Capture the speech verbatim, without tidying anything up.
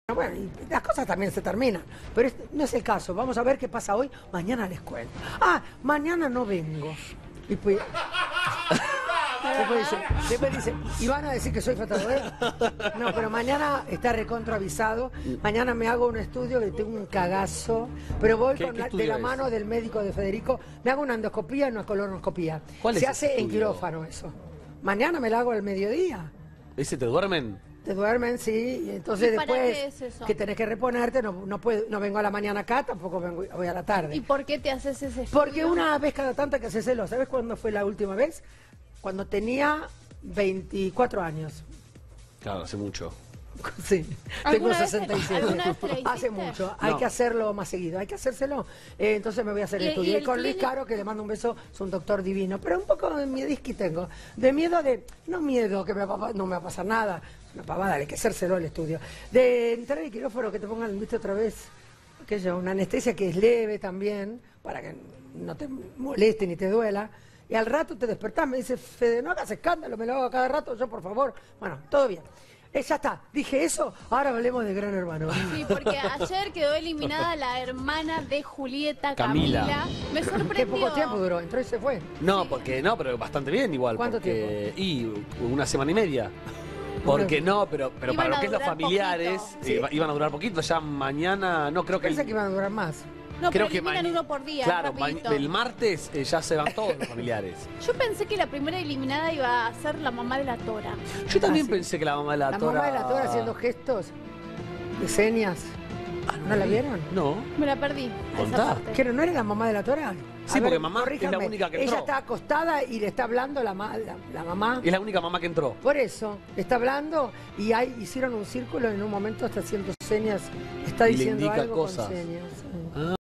Bueno, y las cosas también se terminan, pero este no es el caso. Vamos a ver qué pasa hoy. Mañana les cuento. Ah, mañana no vengo. Y pues... Después dice, después dice, ¿y van a decir que soy fotodero? No, pero mañana está recontra avisado. Mañana me hago un estudio que tengo un cagazo, pero voy con la, de la mano del médico de Federico. Me hago una endoscopía y una colonoscopía. ¿Cuál es Se ese hace en estudio? quirófano eso. Mañana me la hago al mediodía. ¿Ese te duermen? Te duermen, sí, y entonces ¿Y para después qué es eso? que tenés que reponerte, no, no, puedo, no vengo a la mañana acá, tampoco vengo, voy a la tarde. ¿Y por qué te haces ese estudio? Porque una vez cada tanto hay que hacérselo. ¿Sabes cuándo fue la última vez? Cuando tenía veinticuatro años. Claro, hace mucho. Sí, tengo ¿Alguna vez- sesenta y siete. alguna vez te la hiciste? Hace mucho. Hay No. que hacerlo más seguido, hay que hacérselo. Eh, entonces me voy a hacer el ¿Y- estudio. y Y, el con Luis clínico? Caro, que le mando un beso, es un doctor divino. Pero un poco de miedisqui tengo. De miedo de... No miedo que me va a pa- no me va a pasar nada. Es una pavada, hay que hacérselo el estudio. De entrar al quirófano, que te pongan, viste, otra vez, qué sé yo, una anestesia que es leve también, para que no te moleste ni te duela. Y al rato te despertás, me dice, Fede, no hagas escándalo, me lo hago a cada rato, yo por favor. Bueno, todo bien. Eh, ya está, dije eso, ahora hablemos de Gran Hermano. Sí, porque ayer quedó eliminada la hermana de Julieta, Camila. Camila. Me Qué sorprendió. poco tiempo duró, entró y se fue. No, porque no, pero bastante bien igual. ¿Cuánto porque, Y una semana y media. Porque no, pero, pero Iban para lo a que es los durar familiares, poquito. eh, iba- iban a durar poquito. Ya mañana, no creo que... Pensé el- que iban a durar más. No, creo pero que eliminan maña- uno por día, Claro, ma- rapidito. el martes eh, ya se van todos los familiares. Yo pensé que la primera eliminada iba a ser la mamá de la Tora. Yo también Ah, sí. pensé que la mamá de la, La Tora... mamá de la Tora haciendo gestos de señas. ¿No la vieron? No. Me la perdí. a esa Contá. parte. ¿Que no era la mamá de la Tora? Sí, A porque mamá es la corríjanme. única que Ella entró. está acostada y le está hablando la, ma- la, la mamá. Es la única mamá que entró. Por eso, le está hablando y hay, hicieron un círculo y en un momento está haciendo señas, está Y le diciendo indica algo cosas. con señas. Ah.